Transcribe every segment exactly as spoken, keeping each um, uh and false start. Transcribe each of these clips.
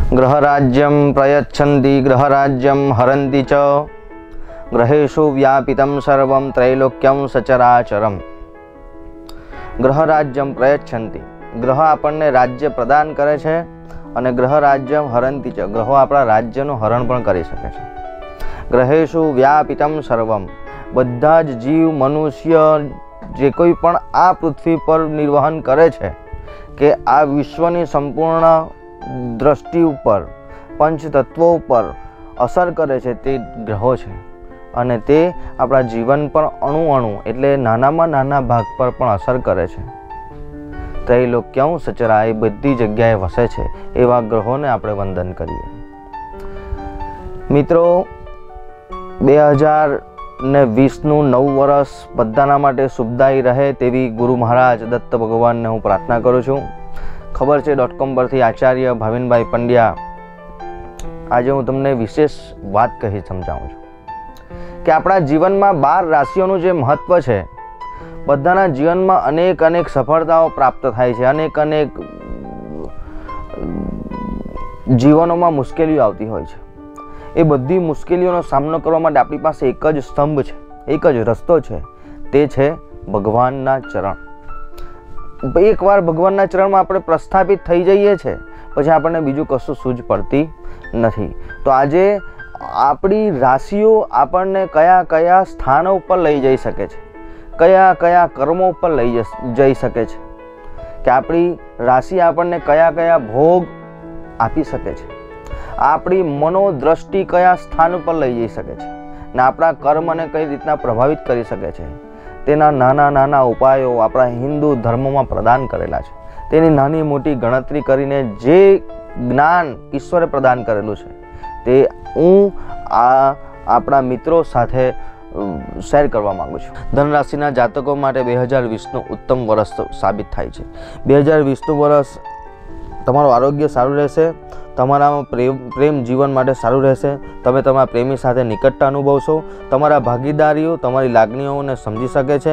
ग्रहराज्यं प्रयच्छन्ति ग्रहराज्यं हरन्ति च ग्रहेषु व्यापितं सर्वं त्रैलोक्यं सचराचरम। ग्रहराज्यं प्रयच्छन्ति, ग्रह આપણને રાજ્ય પ્રદાન કરે છે અને ગ્રહરાજ્યમ હરંતિ ચ, ગ્રહો આપણા રાજ્યનું હરણ પણ કરી શકે છે। ગ્रहेषु વ્યાપિતમ સર્વમ, બધા જ જીવ મનુષ્ય જે કોઈ પણ આ પૃથ્વી પર નિર્વહન કરે છે કે આ વિશ્વની સંપૂર્ણ દ્રષ્ટિ ઉપર પંચતત્વો ઉપર અસર કરે છે તે ગ્રહો છે અને તે આપણા જીવન પર અણુ અણુ એટલે નાનામાં નાના ભાગ પર પણ અસર કરે છે। ત્રૈલોક્યં સચરા, એ બધી જગ્યાએ વસે છે એવા ગ્રહોને આપણે વંદન કરીએ। મિત્રો, બે હજાર ને વીસનું નવું વર્ષ બધાના માટે શુભદાયી રહે તેવી ગુરુ મહારાજ દત્ત ભગવાનને હું પ્રાર્થના કરું છું। ખબર છે ડોટ કોમ પરથી આચાર્ય ભાવિનભાઈ પંડ્યા આજે હું તમને વિશેષ વાત કહી સમજાવું છું કે આપણા જીવનમાં બાર રાશિઓનું જે મહત્વ છે, બધાના જીવનમાં અનેક અનેક સફળતાઓ પ્રાપ્ત થાય છે, અનેક અનેક જીવનોમાં મુશ્કેલીઓ આવતી હોય છે। એ બધી મુશ્કેલીઓનો સામનો કરવા માટે આપણી પાસે એક જ સ્તંભ છે, એક જ રસ્તો છે, તે છે ભગવાનના ચરણ। એકવાર ભગવાનના ચરણમાં આપણે પ્રસ્થાપિત થઈ જઈએ છીએ પછી આપણને બીજું કશું સૂઝ પડતી નથી। તો આજે આપણી રાશિઓ આપણને કયા કયા સ્થાનો ઉપર લઈ જઈ શકે છે, કયા કયા કર્મો ઉપર લઈ જઈ શકે છે, કે આપણી રાશિ આપણને કયા કયા ભોગ આપી શકે છે, આપણી મનોદ્રષ્ટિ કયા સ્થાન ઉપર લઈ જઈ શકે છે ને આપણા કર્મને કઈ રીતના પ્રભાવિત કરી શકે છે, તેના નાના નાના ઉપાયો આપણા હિન્દુ ધર્મમાં પ્રદાન કરેલા છે। તેની નાની મોટી ગણતરી કરીને જે જ્ઞાન ઈશ્વરે પ્રદાન કરેલું છે તે હું આ આપણા મિત્રો સાથે શેર કરવા માંગુ છું। ધનરાશિના જાતકો માટે બે હજાર વીસનું ઉત્તમ વર્ષ સાબિત થાય છે। બે હજાર વીસનું વર્ષ તમારું આરોગ્ય સારું રહેશે, તમારામાં પ્રેમ પ્રેમ જીવન માટે સારું રહેશે, તમે તમારા પ્રેમી સાથે નિકટતા અનુભવશો, તમારા ભાગીદારીઓ તમારી લાગણીઓને સમજી શકે છે,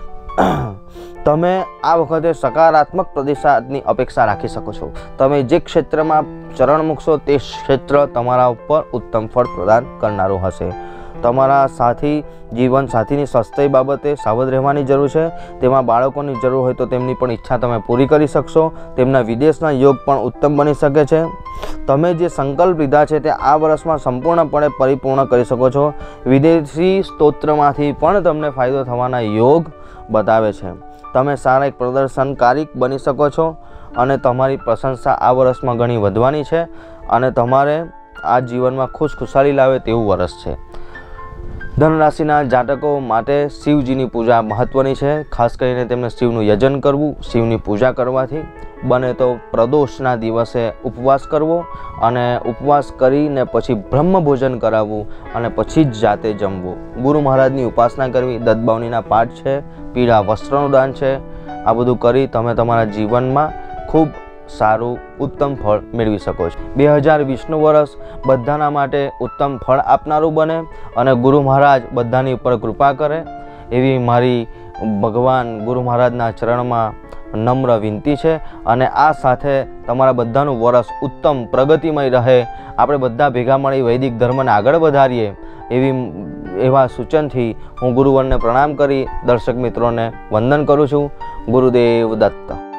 તમે આ વખતે સકારાત્મક પ્રતિસાદની અપેક્ષા રાખી શકો છો। તમે જે ક્ષેત્રમાં ચરણ મૂકશો તે ક્ષેત્ર તમારા ઉપર ઉત્તમ ફળ પ્રદાન કરનારું હશે। તમારા સાથી જીવન સાથીની સ્વાસ્થ્ય બાબતે સાવધ રહેવાની જરૂર છે। તેમાં બાળકોની જરૂર હોય તો તેમની પણ ઈચ્છા તમે પૂરી કરી શકશો। તેમના વિદેશના યોગ પણ ઉત્તમ બની શકે છે। તમે જે સંકલ્પ લીધા છે તે આ વર્ષમાં સંપૂર્ણપણે પરિપૂર્ણ કરી શકો છો। વિદેશી સ્તોત્રમાંથી પણ તમને ફાયદો થવાના યોગ બતાવે છે। તમે સારા એક પ્રદર્શનકારી બની શકો છો અને તમારી પ્રશંસા આ વર્ષમાં ઘણી વધવાની છે અને તમારે આ જીવનમાં ખુશખુશાલી લાવે તેવું વર્ષ છે। ધનરાશિના જાતકો માટે શિવજીની પૂજા મહત્વની છે। ખાસ કરીને તેમને શિવનું યજન કરવું, શિવની પૂજા કરવાથી બને તો પ્રદોષના દિવસે ઉપવાસ કરવો અને ઉપવાસ કરીને પછી બ્રહ્મ ભોજન કરાવવું અને પછી જ જાતે જમવું। ગુરુ મહારાજની ઉપાસના કરવી, દત્તબાવનીના પાઠ છે, પીળા વસ્ત્રનું દાન છે, આ બધું કરી તમે તમારા જીવનમાં ખૂબ સારું ઉત્તમ ફળ મેળવી શકો છો। બે હજાર વીસનું વર્ષ બધાના માટે ઉત્તમ ફળ આપનારું બને અને ગુરુ મહારાજ બધાની ઉપર કૃપા કરે એવી મારી ભગવાન ગુરુ મહારાજના ચરણમાં નમ્ર વિનંતી છે। અને આ સાથે તમારા બધાનું વર્ષ ઉત્તમ પ્રગતિમય રહે, આપણે બધા ભેગા મળી વૈદિક ધર્મને આગળ વધારીએ એવી એવા સૂચનથી હું ગુરુવરને પ્રણામ કરી દર્શક મિત્રોને વંદન કરું છું। ગુરુદેવ દત્ત।